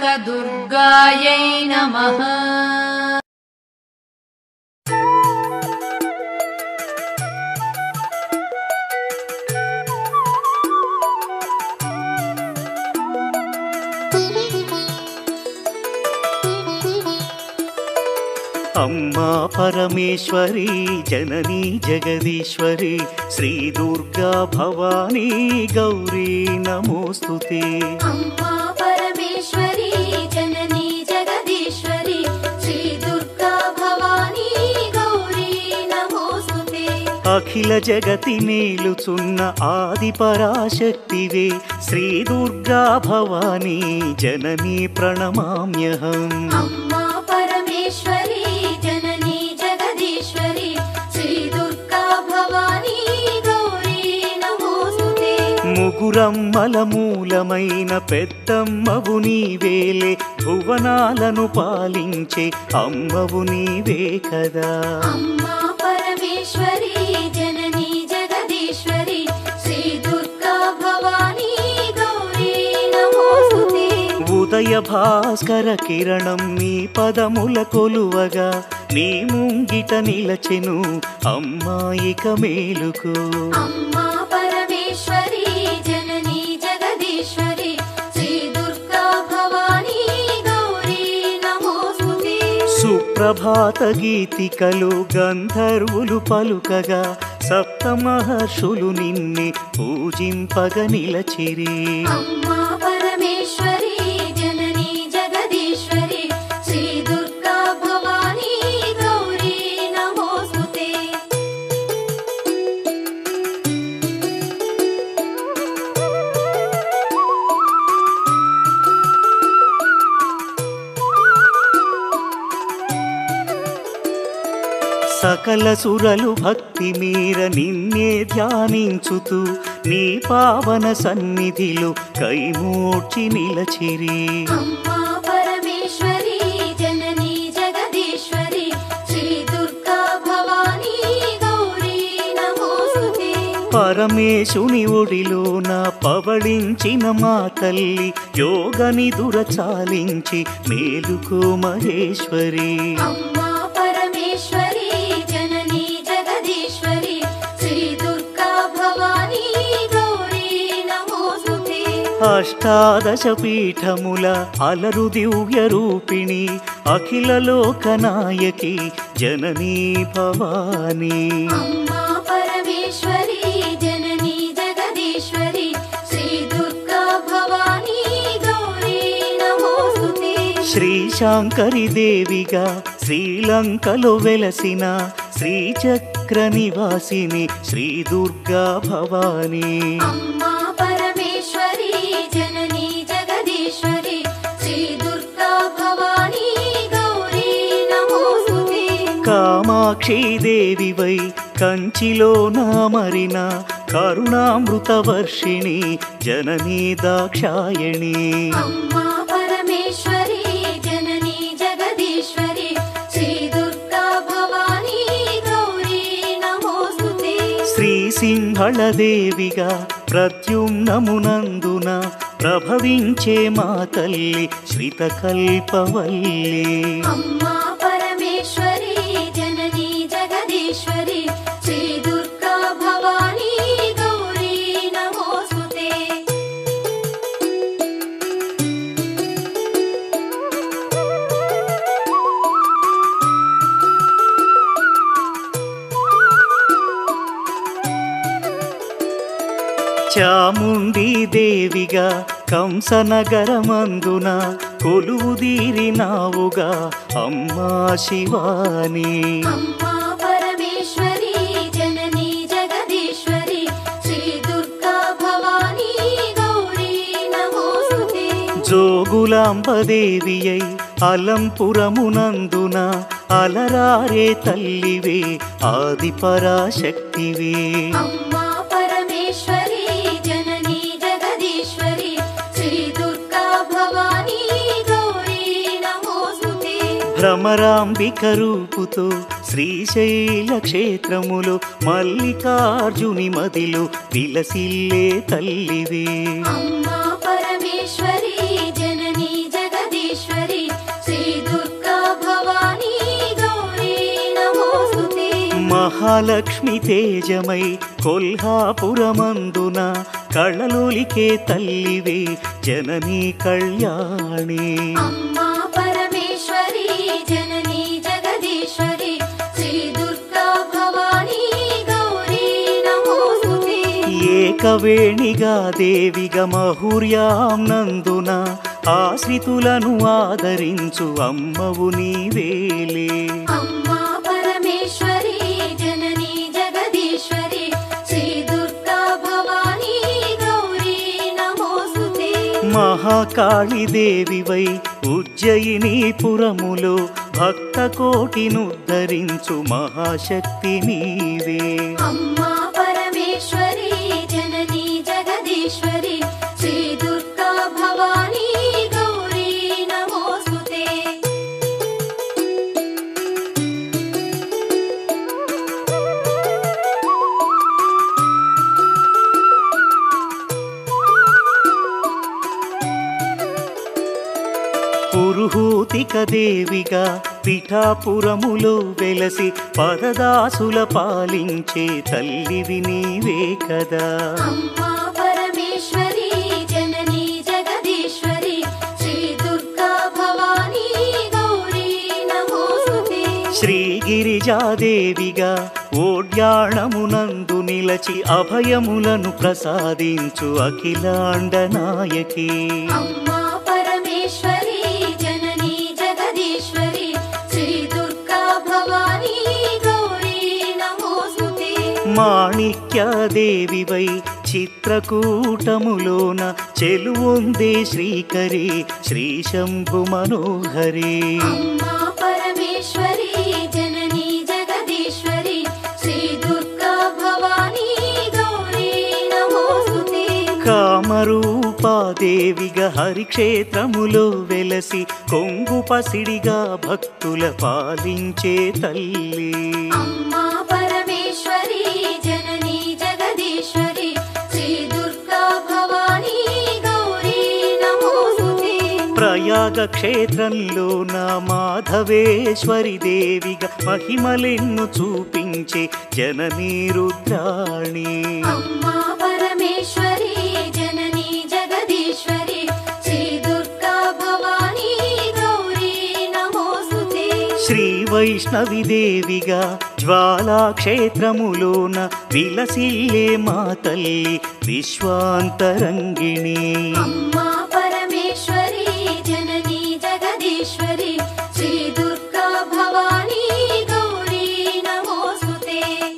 कनकदुर्गायै नमः। अम्मा परमेश्वरी जननी जगदीश्वरी श्री दुर्गा भवानी गौरी नमोस्तुते। अम्मा परमेश्वरी जननी जगदीश्वरी श्री दुर्गा भवानी गौरी नमोस्तुते। अखिल जगति नेलुचुन्न आदि पराशक्तिवे श्री दुर्गा भवानी जननी प्रणमाम्यहम्। अम्मा परमेश्वरी जननी जगदीश्वरी श्री दुर्गा भवानी गौरी नमोस्तुते। ముగురమ్మల మూలమైన పెద్దమ్మవు నీవేలే భువనాలను పాలించే అమ్మవు నీవే కదా। अम्मा परमेश्वरी जननी जगदीश्वरी श्री दुर्गा भवानी गौरी नमोस्तुते। ఉదయ భాస్కర కిరణం నీ పదముల కొలువగా నీ ముంగిట నిలచెను అమ్మాయిక మేలుకు। अम्मा परमेश्वरी जननी जगदीश्वरी श्री दुर्गा भवानी गौरी नमोस्तुते। సుప్రభాత గీతికలు గంధర్వులు పలుకగా సప్త మహర్షులు నిన్నే పూజింపగ నిలచిరి। अम्मा परमेश्वरी जननी जगदीश्वरी श्री दुर्गा भवानी गौरी नमोस्तुते। సకల సురలు భక్తి మీర నిన్నే ధ్యానించుతూ నీ పావన సన్నిధిలో కైమూర్చి నిలచిరి। अम्मा परमेश्वरी जननी जगदीश्वरी श्री दुर्गा भवानी गौरी नमोस्तुते। పరమేశుని ఒడిలోన పవళించిన మా తల్లి యోగని దురచాలించి మేలుకో మహేశ్వరి। अम्मा परमेश्वरी जननी जगदीश्वरी श्री दुर्गा भवानी गौरी नमोस्तुते। అష్టాదశ పీఠముల అలరు దివ్య రూపిణి అఖిల లోకనాయకి జననీ భవానీ। अम्मा परमेश्वरी जननी जगदीश्वरी श्री दुर्गा भवानी गौरी नमोस्तुते। శ్రీశాంకరి దేవిగా శ్రీలంకలో వెలసిన శ్రీచక్ర నివాసిని శ్రీ దుర్గా భవానీ। अम्मा परमेश्वरी जननी जगदीश्वरी श्री दुर्गा भवानी गौरी नमोस्तुते। కామాక్షి దేవివై కంచిలో నామరిన కరుణామృత వర్షిణి జననీ దాక్షాయణి। अम्मा परमेश्वरी जननी जगदीश्वरी श्री दुर्गा भवानी गौरी नमोस्तुते। శ్రీసింహళ దేవిగా ప్రద్యుమ్నమునందున ప్రభవించే మా తల్లి శ్రితకల్పవల్లి। अम्मा परमेश्वरी जननी जगदीश्वरी श्री दुर्गा भवानी गौरी नमोस्तुते। చాముండి దేవిగా కంసనగరమందున కొలువుదీరినావుగా అమ్మా శివాని। अम्मा परमेश्वरी जननी जगदीश्वरी श्री दुर्गा भवानी गौरी नमोस्तुते। జోగులాంబదేవియై అలంపురమునందున అలరారే తల్లివే ఆది పరాశక్తివే। अम्मा परमेश्वरी जननी जगदीश्वरी श्री दुर्गा भवानी गौरी नमोस्तुते। భ్రమరాంబిక రూపుతో శ్రీశైల క్షేత్రములో మల్లికార్జుని మదిలో విలసిల్లే తల్లివే। अम्मा परमेश्वरी जननी जगदीश्वरी మహాలక్ష్మి తేజమై కొల్హాపురమందున కళలొలికే తల్లివే జననీ కళ్యాణి. అమ్మా పరమేశ్వరి జననీ జగదీశ్వరి శ్రీ దుర్గా భవానీ గౌరీ నమోస్తుతే. ఏకవేణిగా దేవిగా మహుర్యాం నందున ఆశ్రితులను ఆదరించు అమ్మవు నీవేలే. అమ్మా పరమేశ్వరి జననీ జగదీశ్వరి శ్రీ దుర్గా భవానీ గౌరీ నమోస్తుతే. మహాకాళి దేవివై ఉజ్జయినీపురములో భక్త కోటినుద్ధరించు మహాశక్తి నీవే. అమ్మా పరమేశ్వరి జననీ జగదీశ్వరి శ్రీ దుర్గా భవానీ గౌరీ నమోస్తుతే. పురుహూతిక దేవిగా పిఠాపురములో వెలసి పదదాసుల పాలించే తల్లివి నీవే కదా. అమ్మా పరమేశ్వరి జననీ జగదీశ్వరి శ్రీ దుర్గా భవానీ గౌరీ నమోస్తుతే. శ్రీగిరిజాదేవిగా ఓడ్యాణమునందు నిలచి అభయములను ప్రసాదించు అఖిలాండ నాయకి. అమ్మా పరమేశ్వరి జననీ జగదీశ్వరి శ్రీ దుర్గా భవానీ గౌరీ నమోస్తుతే. మాణిక్యదేవివై చిత్రకూటములోన చెలువొందే శ్రీకరి శ్రీ శంభు మనోహరి. అమ్మా పరమేశ్వరి జననీ జగదీశ్వరి శ్రీ దుర్గా భవానీ గౌరీ నమోస్తుతే. కామరూపాదేవిగా హరిక్షేత్రములో వెలసి కొంగు పసిడిగా భక్తుల పాలించే తల్లి. అమ్మా పరమేశ్వరి జననీ జగదీశ్వరి శ్రీ దుర్గా భవానీ గౌరీ నమోస్తుతే. ప్రయాగ క్షేత్రంలోన మాధవేశ్వరి దేవిగా మహిమలెన్ను చూపించే జననీ రుద్రాణి. అమ్మా పరమేశ్వరి జననీ జగదీశ్వరి శ్రీ దుర్గా భవానీ గౌరీ నమోస్తుతే. శ్రీ వైష్ణవి దేవిగా జ్వాలాక్షేత్రములోన విలసిల్లే మా తల్లి విశ్వాంతరంగిణి. అమ్మా పరమేశ్వరి జననీ జగదీశ్వరి శ్రీ దుర్గా భవానీ గౌరీ నమోస్తుతే.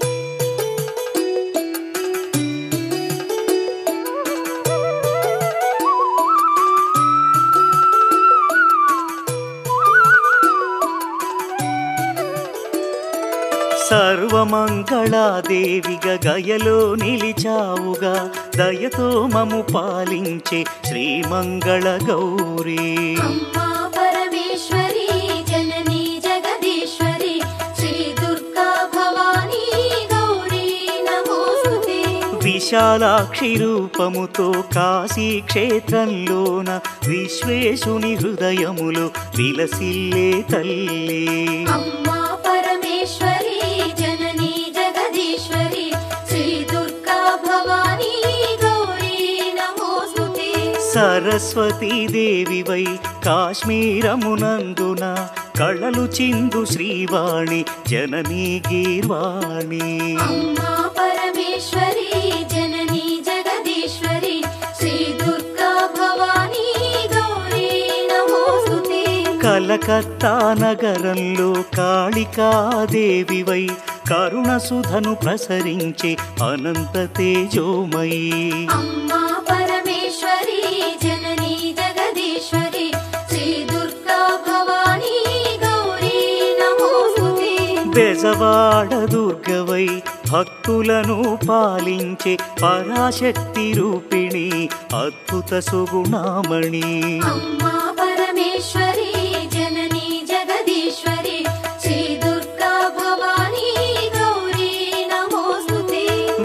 సర్వమంగళాదేవిగా గయలో నిలిచావుగా దయతో మము పాలించే శ్రీమంగళ గౌరీ. అమ్మా పరమేశ్వరి జననీ జగదీశ్వరి శ్రీ దుర్గా భవానీ గౌరీ నమోస్తుతే. విశాలాక్షి రూపముతో కాశీ క్షేత్రంలోన విశ్వేశుని హృదయములో విలసిల్లే తల్లి. అమ్మా పరమేశ్వరి జననీ జగదీశ్వరి శ్రీ దుర్గా భవానీ గౌరీ నమోస్తుతే. సరస్వతీ దేవివై కాశ్మీరమునందున కళలు చిందు శ్రీవాణి జననీ గీర్వాణి. అమ్మా పరమేశ్వరి జననీ జగదీశ్వరి శ్రీ దుర్గా భవానీ గౌరీ నమోస్తుతే. కలకత్తా నగరంలో కాళికాదేవివై కరుణ సుధను ప్రసరించే అనంత తేజోమయీ. అమ్మా పరమేశ్వరి జననీ జగదీశ్వరి శ్రీ దుర్గా భవానీ గౌరీ నమోస్తుతే. బెజవాడ దుర్గవై భక్తులను పాలించే పరాశక్తి రూపిణి అద్భుత సుగుణామణి. అమ్మా పరమేశ్వరి జననీ జగదీశ్వరి శ్రీ దుర్గా భవానీ గౌరీ నమోస్తుతే.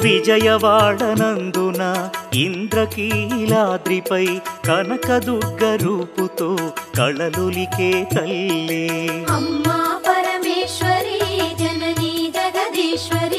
విజయవాడనందున ఇంద్రకీలాద్రిపై కనకదుర్గ రూపుతో కళలొలికే తల్లి. అమ్మా పరమేశ్వరి జననీ జగదీశ్వరి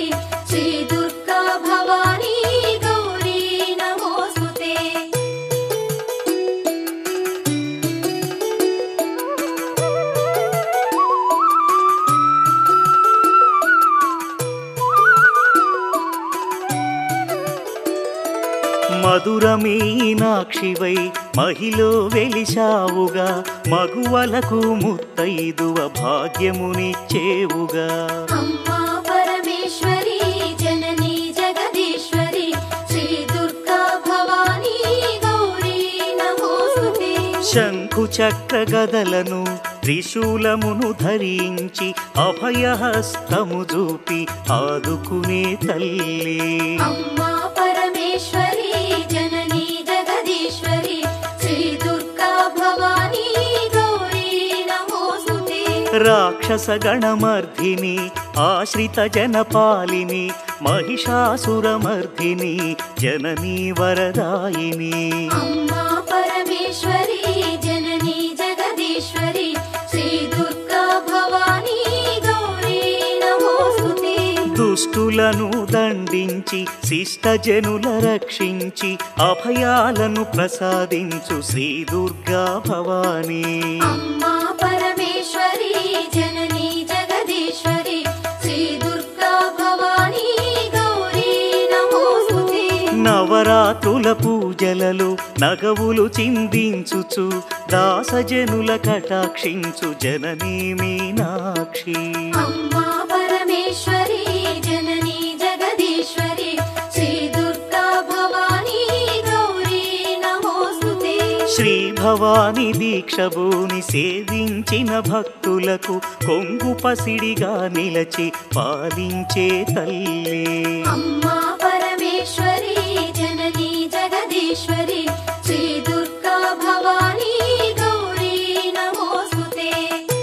మధుర మీనాక్షివై మహిలో వెలిశావుగా మగువలకు ముత్తైదువ భాగ్యమునిచ్చేవుగా అమ్మా పరమేశ్వరి జననీ జగదీశ్వరి శ్రీ దుర్గా భవానీ గౌరీ నమోస్తుతే శంఖు చక్ర గదలను త్రిశూలమును ధరించి అభయహస్తము చూపి ఆదుకునే తల్లి అమ్మా పరమేశ్వరి జననీ జగదీశ్వరి శ్రీ దుర్గా భవానీ గౌరీ నమోస్తుతే రాక్షస గణమర్ధిని ఆశ్రిత జనపాలిని మహిషాసురమర్ధిని జననీ వరదాయిని అమ్మా పరమేశ్వరి జననీ జగదీశ్వరి శ్రీ దుర్గా భవానీ గౌరీ నమోస్తుతే దుష్టులను దండించి శిష్టజనుల రక్షించి అభయాలను ప్రసాదించు శ్రీ దుర్గా భవానీ అమ్మా పరమేశ్వరి జననీ జగదీశ్వరి శ్రీ దుర్గా భవానీ గౌరీ నమోస్తుతే నవరాత్రుల పూజలలో నగవులు చిందించుచు దాసజనుల కటాక్షించు జననీ మీనాక్షి అమ్మా పరమేశ్వరి జననీ జగదీశ్వరి శ్రీ దుర్గా భవానీ గౌరీ నమోస్తుతే శ్రీ భవాని దీక్షభూని సేవించిన భక్తులకు కొంగు పసిడిగా నిలచి పాలించే తల్లి అమ్మా పరమేశ్వరి జననీ జగదీశ్వరి శ్రీ దుర్గా భవానీ గౌరీ నమోస్తుతే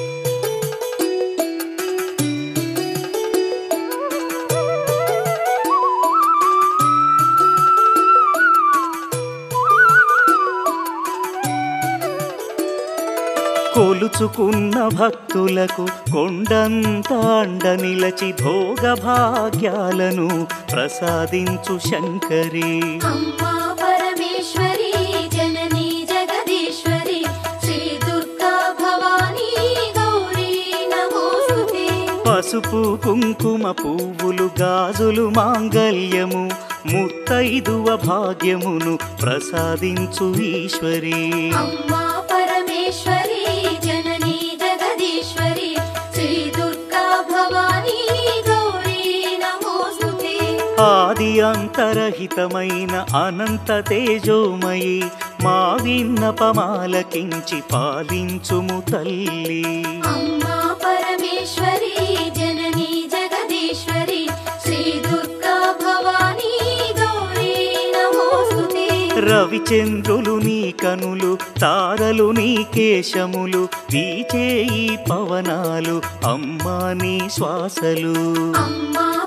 కొలుచుకున్న భక్తులకు కొండంత అండ నిలచి భోగ భాగ్యాలను ప్రసాదించు శంకరి అమ్మా పరమేశ్వరి జననీ జగదీశ్వరి శ్రీ దుర్గా భవానీ గౌరీ నమోస్తుతే పసుపు కుంకుమ పువ్వులు గాజులు మాంగల్యము ముత్తైదువ భాగ్యమును ప్రసాదించు ఈశ్వరి అమ్మా పరమేశ్వరి జననీ జగదీశ్వరి శ్రీ దుర్గా భవానీ గౌరీ నమోస్తుతే ఆది అంతరహితమైన అనంత తేజోమయి మా విన్నపమాలకించి పాలించుము తల్లి అమ్మా పరమేశ్వరి జననీ జగదీశ్వరి శ్రీ దుర్గా భవానీ గౌరీ నమోస్తుతే రవిచంద్రులు నీ కనులు తారలు నీ కేశములు వీచే ఈ పవనాలు అమ్మా నీ శ్వాసలు అమ్మా